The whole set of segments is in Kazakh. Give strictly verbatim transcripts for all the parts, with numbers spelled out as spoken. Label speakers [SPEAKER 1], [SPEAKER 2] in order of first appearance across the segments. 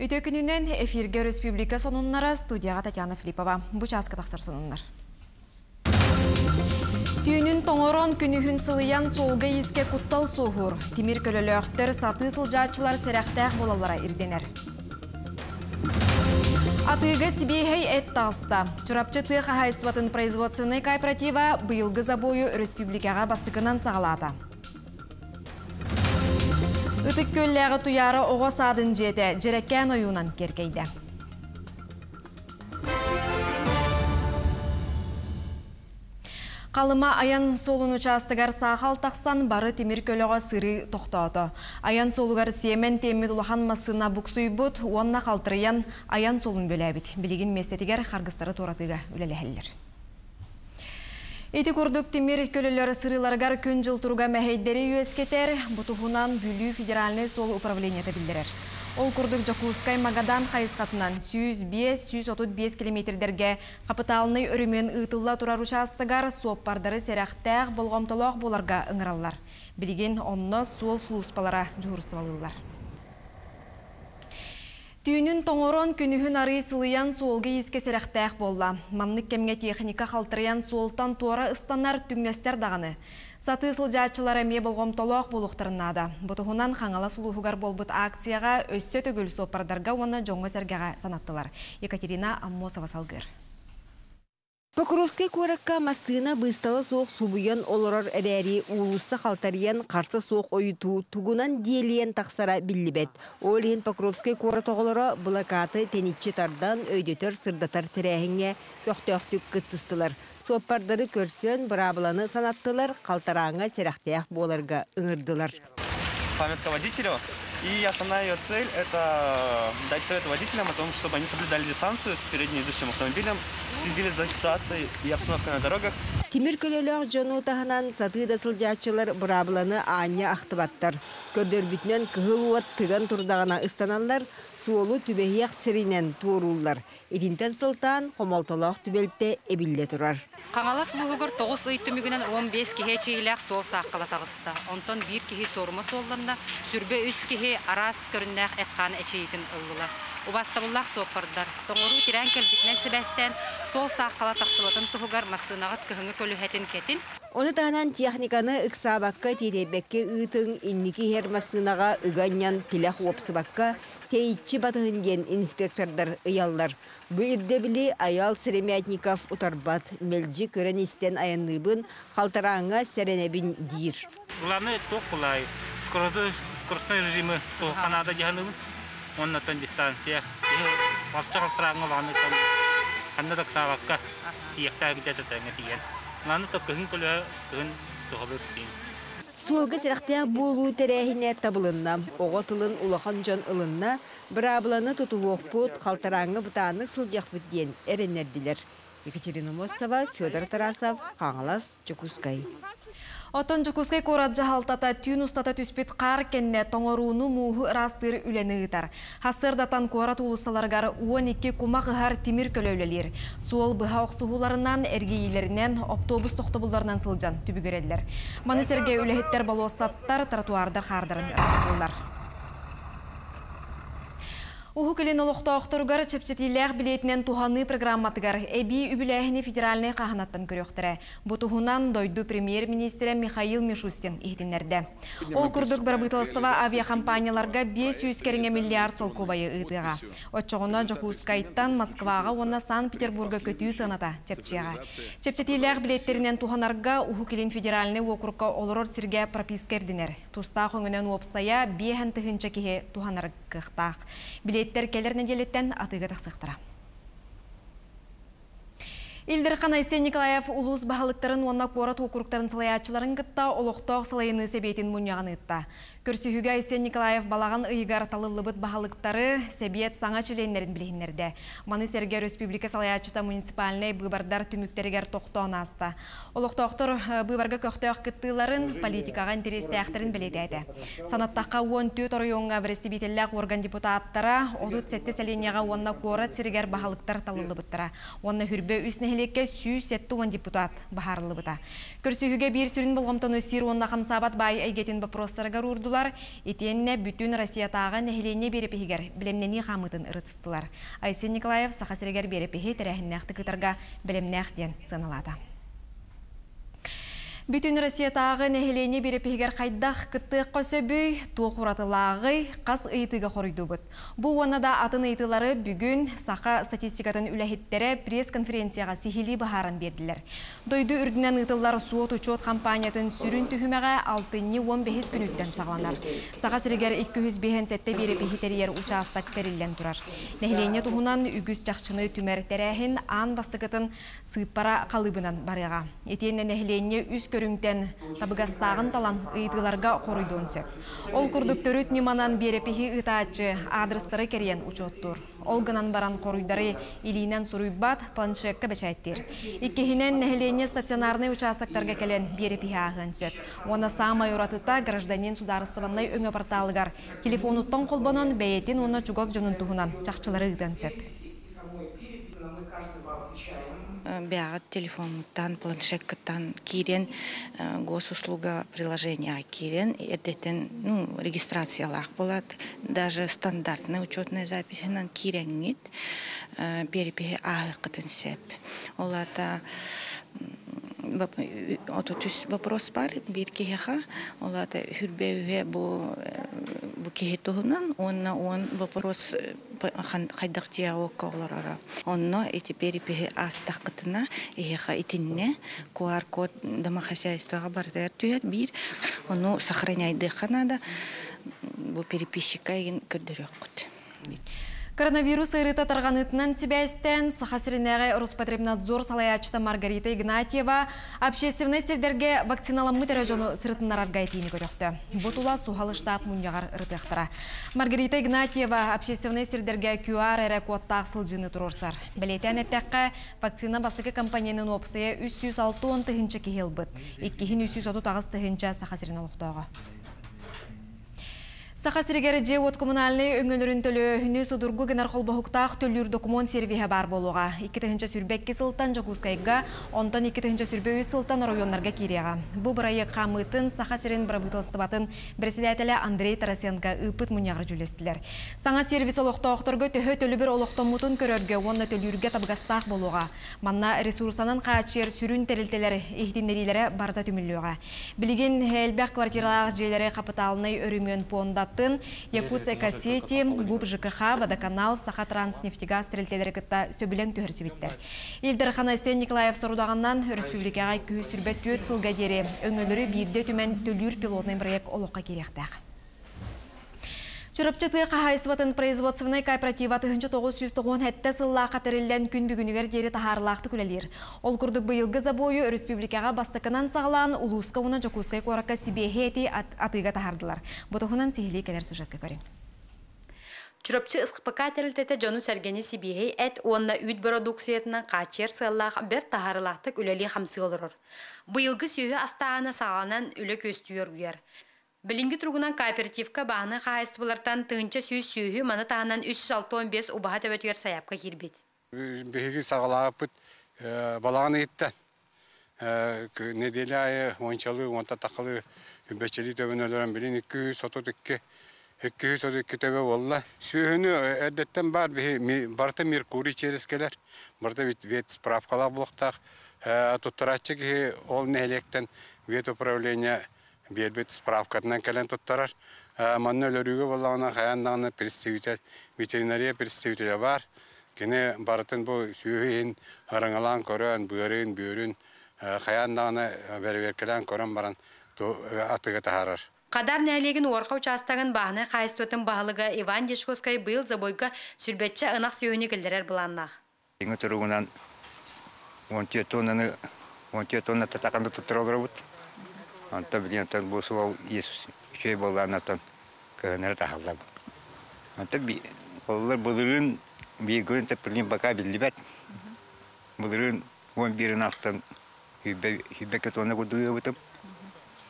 [SPEAKER 1] Үтө күнүнен эфирге Республика сонуннара студияға Татьяна Филиппова. Бу часка тақсыр сонуннар. Түйінін тоңорон күнүхін сылыян солға еске куттал соғыр. Тимир көлөлөқтер саты сылжачылар сәрәқтәқ болалара ирденер. Атыгы Сибейхей эт тағыста. Чурапчыты қағайсыватын производственный кооператива бұйылғы забою республикаға бастықынан сағалады. Үтік көлләғы туяры оға садын жете, жереккен ойуынан керкейді. Қалыма аян солын участыгар сағал тақсан бары темір көліға сыры тоқтауды. Аян солугар семен темет улахан масына бұқсуй бұд, онна қалтырыян аян солын бөләбіт. Білеген местетігер қарғыстары торатыға өлелі Эти курдук темир көлөлөр сырыларгар күн жыл турга мәхейдері үйескетер, бұтуғынан бүлі федеральный сол управлениеті білдірер. Ол курдук Жакускай Магадан қайысқатынан жүз бес — жүз отуз бес километрдерге капиталыны өрімен ұтылла турар участыгар соппардары сәрәқтәқ болғамтылық боларға ыңыралар. Білген онны сол сұлыспалара жуырсывалылар. Түйінін тоңорон күнүхін ары сылыян солғы еске сәрәқтәқ болла. Маннық кемге техника қалтырыян солтан туара ыстанар түңнестер дағаны. Саты сылжачылары ме болғым толуақ болуқтарынады. Бұтығынан қаңала сұлуғығар болбыт акцияға өссі төгіл сопардарға оны жоңғы сәргеға санаттылар. Екатерина Аммосова салғыр.
[SPEAKER 2] Покровский коракка масына бысталы соқ субуян олорор әрәри улусы қалтариян қарсы соқ ойыту тугунан диелиен тақсара биллибет. Олин Покровский кора тоғылары блокаты тенитчі тардан өйдетер сырдатар тірәхіңе көқтөқтік күттістілер. Соппардары көрсен бұрабыланы санаттылар, қалтараңа серақтаяқ боларға ыңырдылар.
[SPEAKER 3] Памятка водителю. И основная ее цель – это дать совет водителям о том, чтобы они соблюдали дистанцию с переднеидущим автомобилем, следили за ситуацией и обстановкой на дорогах.
[SPEAKER 2] Тимир көлөлөк жону таханан сатыда сылжачылар бұрабыланы аня ақтыбаттар. Көрдөр бүтінен кығылуат тыган турдағана ыстаналар, суолу түбехияқ сиринен туырулар. Единтен сылтан хомолтолоқ түбелтте эбилле турар.
[SPEAKER 4] Қаңала сұлуғығыр тоғыз ұйттымігінен он бес кеге чейіләқ сол саққала тағысты. Онтон бір кеге сорыма солларында сүрбе үс кеге арас көріннәқ әтқаны әчейтін ұлылар. Убастабыллақ сопардар. Тоңыру тирән кәлбітінен сібәстен сол саққала тақсылатын тұғығар масынағат кіхіңі көліхәтін кәтін.
[SPEAKER 2] Оны тағынан техниканы ұқсабаққа теребәкке ұйтың инники хер масынаға ұғанян тіләқ опсыбаққа тейітші батығын ген инспектордар ұялар. Бұйырды білі аял Серемятников ұтарбат мелжі көрен істен аянлыбын қалтараңа сәренебін дейір.
[SPEAKER 5] Главное тоқ бұлай. Скоростной режимі Канада жағанымын. Оннатан дистанция. Вақча қалтараңа бағаны қандадық сабаққа тияқтағы бітәтетіңі дейін.
[SPEAKER 2] Суолга сирақтия болу тәрәхіне табылынна, оғатылын улахан жан ылынна, бірабыланы тұтуық бұд, қалтараңы бұтанық сылжақ бұд дейін әренерділер. Екатерина Мосова, Федор Тарасов, Қаңалас, Жакускай.
[SPEAKER 1] Отон Жакускай кораджа халтата түйін ұстата түспет қар кенне тоңоруыны мұғы растыр үлені ұтар. Хасырдатан корат ұлысаларғар он екі кумақ ғар темір көлеулелер. Суол бұға оқсығуларынан, әргейлерінен, автобус тоқтабылдарынан сылжан түбігіреділер. Манысерге үліхеттер балуасаттар, тротуардар қардарын растылар. Уху келен олықта оқтырғар чепчетилер билетінен туханы программатығар әбі үбіләхіне федеральный қағанаттан көріқтірі. Бұтығынан дойду премьер-министрі Михаил Мишустин ихтінерді. Ол күрдік бір бұйтылыстыва авиакомпанияларға бес жүз миллиард сол кубайы ұйтыға. Отчығына Жакускайттан Москваға, оны Санкт-Петербурга көтүй сыната чепчеға. Чепчетилер билеттерінен туханарға уху келен федеральный округка олырор сірге пропискердінер. Туста қоңынан опсая бейхен тұхынча кеге туханар қықтақ. Билеттер келер неделеттен атыға тақсықтыра. Илдірхан Айсен Николаев улус бағалықтарын онна қорат округтарын сылаятчыларын қытта олықтақ сылайыны себетін мұнияған ұтта. Көрсіхігі Айсен Николаев балаған ұйығар талылыбыт бағалықтары себет саңа чіленлерін білігінерді. Маны Серге Республика сылаятчыта муниципальный бұйбардар түміктерігер тоқтауын асты. Олықтақтыр бұйбарға көқтеуқ кіттіларын политикаға интересті әқтерін білетеді. Санаттаққа он төрт орыйонға бірестебетелләқ орган депутаттара, одут сәтті сәленияға онна қорат сірігер бағалықтар талылыбыттыра. Онна хүрбе үсіне нәхелекке сүүс сетті он депутат бахарлы бұта. Көрсіхіге бір сүрін болғымтаны сир онна қамсабат бай әйгетін бапростарығар ұрдылар, етеніне бүтін Россиятағы нәхелене берепігер білемнені қамытын ұрытыстылар. Айсен Николаев сақасырегер берепігі тәрәхіннәқті кітарға білемнәқтен сыналады. Бүтін Россиятағы нәхелене берепігер қайдақ күтті қосөбүй туық ұратылағы қас ұйтыға қорыйды бұд. Бұл онада атын ұйтылары бүгін сақа статистикатын үләхеттері пресс-конференцияға сихили бағарын берділер. Дойды үрдінен ұйтылар суот учет компаниятын сүрін түхімеға алтыны он бес күн үттен сағланар. Сақа сірігер екі жүз бес сәтті берепігі тәрер участак тәрілен тұрар. Нәхелене тұғынан үгіз жақшыны түмәр тәрәхін ан бастықытын сыппара қалыбынан барыға. Етенне нәхелене үз көріңтен табығастағын талан ұйдыларға қорыйдуын сөп. Ол күрдік төріт неманан берепіхи ұтачы адрестары керен ұчоттур. Ол гынан баран қорыйдары илинен сұруйбат планшекка бәчәйттер. Иккехінен нәхелене стационарны участактарға келен берепіхи ағын сөп. Оны самай ұратыта гражданин сударыстываннай өңі порталығар. Телефонуттан қолбанын бәйетін оны чугоз жонын туғынан чақчылары ұйдан сөп.
[SPEAKER 6] Бягат телефонтан, планшеттан кирен госуслуга приложения кирен, это ну, регистрациялах была, даже стандартная учетная запись на кирен нет, переписи ахкатен сеп. Олата вопрос бар бир кеха, олата хүрбеуе бу бу кехетугунан, он на он вопрос хайдактия околорара. Онно эти переписи астакатына эхе итинне ку ар код домохозяйствога бардыр түет бир, ону сохраняйды канада бу переписчика ген көдөрөкөт.
[SPEAKER 1] Коронавирус ырыта тарганытынан себястен сахасиринеге Роспотребнадзор салаячта Маргарита Игнатьева общественный сельдерге вакциналамы тережону сырытынар аргайтыны көрөктө. Бутула сухалы штаб муньягар ырытыктыра. Маргарита Игнатьева общественный сельдерге ку ар эре кодтак сылжыны турорсар. Билетен эттекке вакцина бастыгы компаниянын опсыя үч жүз алтын тыгынча кихилбыт. икки үч жүз отуз тогуз тыгынча сахасирин алуктоого. Сахасиригер же от коммунальный өңөлөрүн төлөөнү судургу генер холбохуктак төлүр документ сервиһе бар болуга. икки тыгынча сүрбекке сылтан Жокускайга, онтон икки тыгынча сүрбөй сылтан районнарга кирега. Бу проект камытын Сахасирин правительствотын председателе Андрей Тарасенко ыпыт муньягыр жүлестилер. Саңа сервис олоктоокторго төһө төлүбөр олоктомутун көрөргө, онна төлүргө табгастак болуга. Манна ресурсанын качыр сүрүн терилтелер ихтиннерилери барда түмүллөөгө. Билген элбек квартиралар жээлери капиталыны өрүмөн понда Якутск Кассети, Губ ЖКХ, Водоканал, Сахатранснефтегаз терилтелери кытта сөбүлең төһөрсибиттер. Илдер Ханасен Николаев сорудаганнан республикага екі жүз сүрбет төт сылга дери өңөлөрү бирде түмен төлүр пилотный проект олокка керектак. Чурапчаты қағайсыватын производственный кооператива тыгынча тогуз жүз тогуз хетте сылла қатырылен күн бүгінігер дері тахарлақты күлелер. Ол күрдік бұйылғы забойы республикаға бастықынан сағылан Улуска уна Жокускай қораққа сибехети атыға тахардылар. Бұтығынан сихили келер сюжетке көрін.
[SPEAKER 7] Чурапчы ысқыпықа тәрілтеті жону сәргені сибехей әт онна үйт продукциятынан қачер сыллақ бір тахарлақты үлелі қамсы олырыр. Бұйылғы сүйі астағына сағаланан үлі көстүйер үйер. Билинги тургунан кооперативка бааны хайыстыбылартан тыгынча сүйүс сүйү маны тағынан үч жүз алтын беш убаха төбөтүгер саяпка кирбит.
[SPEAKER 8] Беги сагалапыт баланы иттен. Неделе айы ончалы, онта тақылы бечели төбөнөлөрөн билин iki yüz otuz iki iki yüz otuz iki төбө болла. Сүйүнү эдеттен бар барта Меркурий черескелер, барта вет справкалар булактак. Туттарачы ки ол нелектен вет управления Бербет справкатынан кәлен тұттарар. Манны өлөрігі болағына қаяндағына представитель, ветеринария представителі бар. Кені барытын бұл сүйейін арыңалан көрін, бұйырын, бүйірін, қаяндағына бәріверкелен көрін баран атыға тахарар.
[SPEAKER 7] Qaдар nəhlegin orqa участагын бағыны қайыстытын бағылыға Иван Дешкоскай бұйыл забойға сүрбетчі ынақ сүйіні келдерер бұланнақ.
[SPEAKER 9] Еңі тұрғынан он жеті тонна татақанды тұттыралыр бұд. Anta biliyatan bu sual Yesus şey bolanatan kıhınları tahallar. Anta bir onlar bulurun bir gün tepelin baka bilibet. Bulurun on birin aktan hübe hübe ketona kuduyor butum.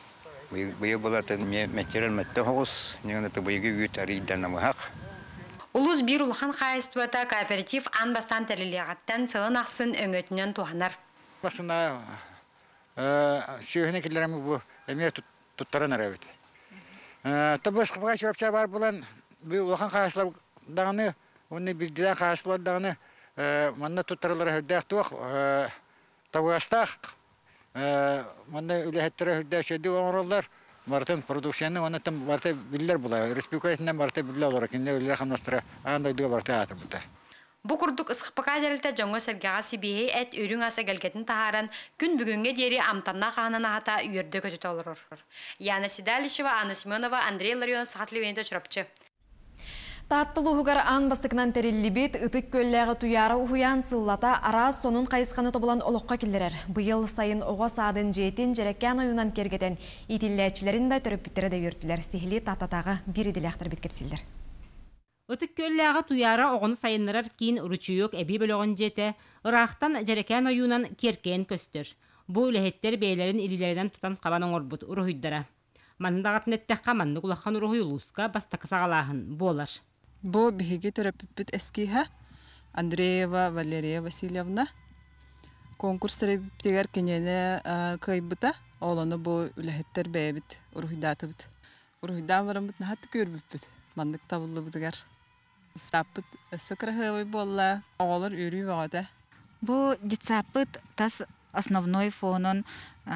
[SPEAKER 9] Bu bu bolatan me meçeren mette hos. Niyana tabi gibi yütari danamı hak.
[SPEAKER 7] Улус бир улхан хайыстыбата кооператив ан бастан тәрелеғаттан сылын ақсын өңөтінен туғанар.
[SPEAKER 10] Басына сүйіхіне келерімі бұл әме тұттарын әрәбет. Табы ұсқыпыға шүрапча бар болан бұл улхан хайыстылар дағыны, оны білділер хайыстылар дағыны манна тұттарылары хөддәқ туақ, табы астақ, манна үләхеттері хөддәқ шөді оңырылдар, Мартын продукцияны оны там барты биллер була. Республикасынан барты биллер олар. Кинде үлер хамнастыра андайдыга барты атыр бута.
[SPEAKER 7] Бу курдук ысқыпыға дәрілті жоңғы сәргеға сибейі әт өрің аса гәлгетін тахаран күн бүгінге дері амтанна қағанана ата үйерді көтіт олырыр. Яна Сидалишева, Анна Семенова, Андрей Ларион, Сахатли Венді Чурапчы.
[SPEAKER 1] Таттыл ухугар ан бастыкынан териллибит, ытык көлләғы туяры ухуян сыллата араз сонун қайысқаны тобылан олыққа келдерер. Бұйыл сайын оға садын жетин жереккен ойынан кергетен итилләчілерін да түріп біттері де өрттілер. Сихли таттатағы бір еділәқтір біткерсілдер.
[SPEAKER 11] Ытык көлләғы туяры оғыны сайынларар кейін ұрычуйок әбі бөліғын жеті, ұрақтан жереккен ойынан керкен көстір. Бұ үләхеттер бейлерін илілерінен тұтан қабаның орбұт ұрығыддара. Мандағатын әттәққа манды құлаққан ұрығы ұлысқа бастақысағалағын болар.
[SPEAKER 12] Бу биһиги төрөппүт эскиха Андреева Валерия Васильевна конкурс рептигер кенене кайбыта олону бу үлехеттер бэбит урухидатыбыт урухидан барамыт нахат көрбүппүт мандык табылыбытыгар саппыт сөкрахывый болла оголор үрүй багата.
[SPEAKER 13] Бу дитсаппыт тас основной фонон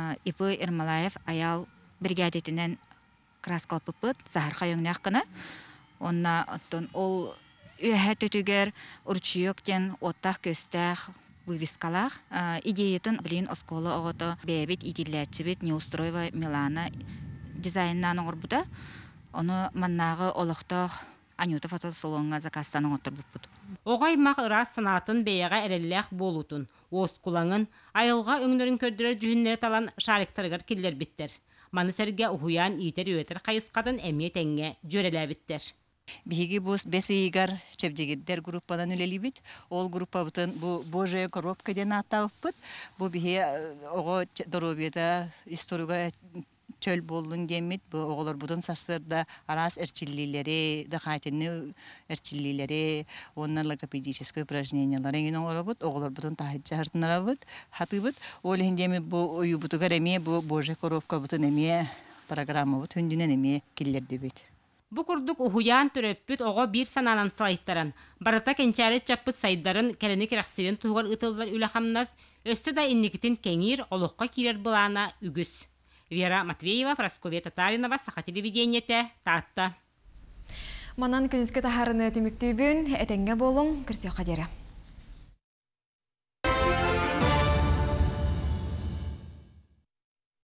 [SPEAKER 13] Ипы Ермолаев аял бригадетинен краскалпыппыт сахарха йоңняккына. Онна оттон ол үйәһә төтүгер урчуйоктен оттах көстәх вывескалах идеятын блин оскола огото бебит идилләчебит неустройва Милана дизайннан орбута. Оны маннагы олохтох Анюта фотосалонга заказтан оттурбуппут.
[SPEAKER 11] Огай мак ырас санатын бейәгә эрелләх болутун. Оскулаңын айылга өңнөрүн көрдүрөр жүһүннәре талан шариктаргар киллер биттер. Маны сәрге ухуян итер өтер кайыскатын әмиет әңге жөреләбиттер.
[SPEAKER 14] Биһиги бус бесигар чепдегиддер группадан үлелибит. Ол группа бутын бу Божия коробка ден атабыппыт. Бу биһи ого доробиета историга чөл болдун демит. Бу оголор бутын састырда арас эрчиллилери, дахайтыны эрчиллилери, оннан логопедическое упражнениялар эңин оңоробут. Оголор бутын тахытчартынарабыт, хатыбыт. Ол эңдеми бу уюбутугар эме бу Божия коробка бутын эме программа бут хүндүнен эме киллердибит.
[SPEAKER 11] Бу курдук ухуян төрөппүт ого бир сананан слайдтаран. Барата кенчаре чаппыт сайдарын кәлені керақсирен туғар ытылдар үлахамнас, өсті да инникитин кеңир олыққа кирер бұлана үгіс. Вера Матвеева, Прасковья Татаринова, Саха телевидениете, Татта.
[SPEAKER 1] Манан күнізгі тахарыны түміктейбін, әтенге болың, күрсе қадері.